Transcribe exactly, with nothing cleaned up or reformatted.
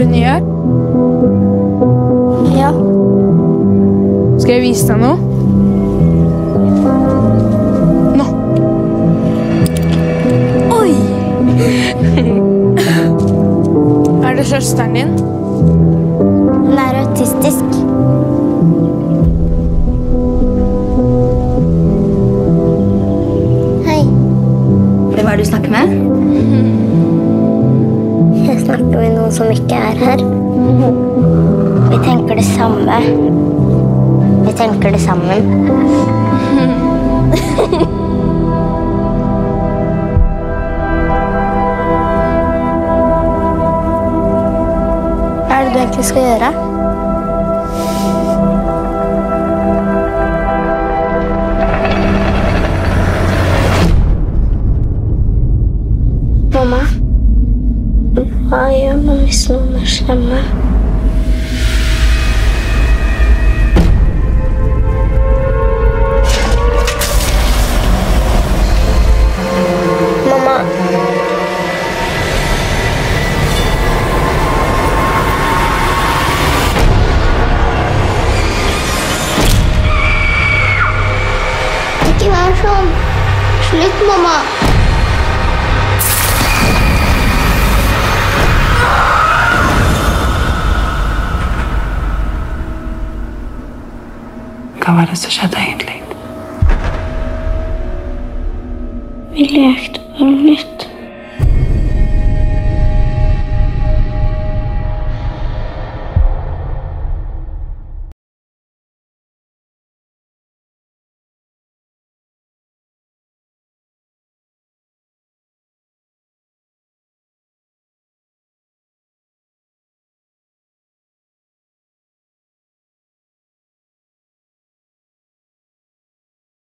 Linje gjør? Ja. Skal jeg vise deg noe? Nå. Oi! Er det søsteren din? Hun er autistisk. Hei. Hvem er det du snakker med? Jeg snakker med noen som ikke er her. Vi tenker det samme. Vi tenker det sammen. Hva er det du egentlig skal gjøre? Mamma, hva gjør man hvis noen er slemme? Mamma. Ikke vær sånn. Slutt, mamma. Hva var det som skjedde egentlig? Vi lekte på nytt.